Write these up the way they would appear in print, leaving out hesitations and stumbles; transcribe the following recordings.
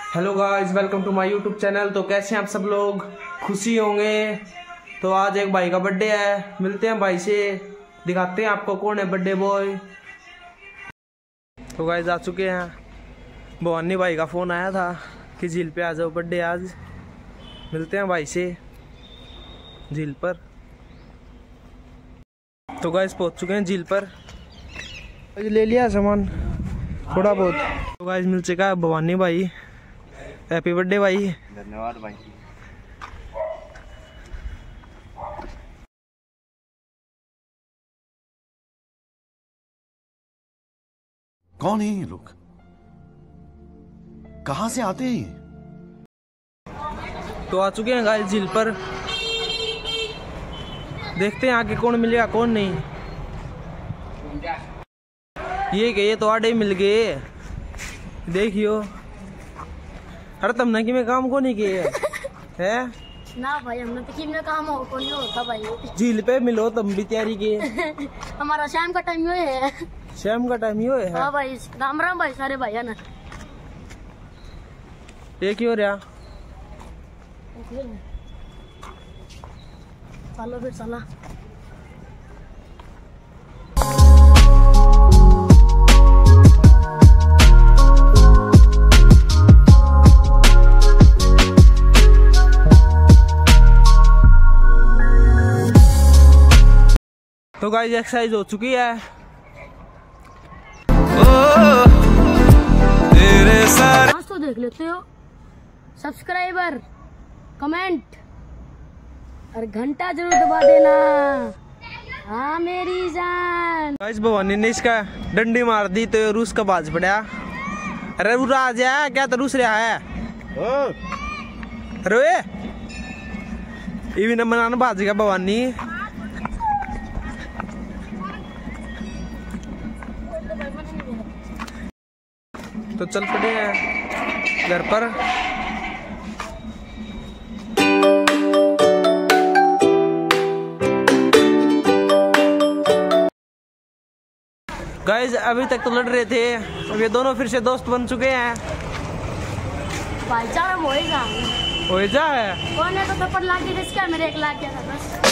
Hello guys, welcome to my YouTube channel. तो कैसे हैं आप सब लोग? खुशी होंगे। तो आज एक भाई का बर्थडे है, मिलते हैं भाई से, दिखाते हैं आपको कौन है बर्थडे बॉय। तो गाइस आ चुके हैं, भवानी भाई का फ़ोन आया था कि झील पे आ जाओ, बर्थडे आज। मिलते हैं भाई से झील पर। तो गाइस पहुंच चुके हैं झील पर, ले लिया सामान थोड़ा बहुत। तो गाइस मिल चुका है भवानी भाई। हैप्पी बर्थडे भाई। धन्यवाद भाई। कौन है ये लोग? कहां से आते हैं ये? तो आ चुके हैं गाइस झील पर, देखते हैं आगे कौन मिलेगा कौन नहीं। ये तो आड़े मिल गए, देखियो। अरे तुमने कि मैं काम को नहीं किए है ना भाई, हमने तो में काम हो को नहीं होता भाई। झील पे मिलो तुम भी तैयारी किए। हमारा शाम का टाइम ये है। शाम का टाइम ये है। हाँ भाई, राम राम भाई सारे भाई है ना। ये क्यों रहा? चलो फिर चला। तो गाइस एक्सरसाइज हो चुकी है। आज तो देख लेते हो, सब्सक्राइबर, कमेंट और घंटा जरूर दबा देना। हाँ मेरी जान। गाइस भवानी ने इसका डंडी मार दी तो रूस का बाज पड़ा। अरे वो राज है क्या? तो रूस रहा है। अरे ये भी न बनाना बाज गया भवानी। तो चल पड़े हैं घर पर। गाइस अभी तक तो लड़ रहे थे, अब ये दोनों फिर से दोस्त बन चुके हैं। भाईचारा होएगा। हो जा है कौन है तो थप्पड़ लाग गया इसका, मेरे 1 लाख गया था बस।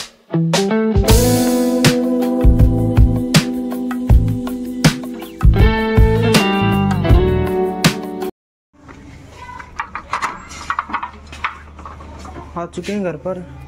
आ चुके हैं घर पर।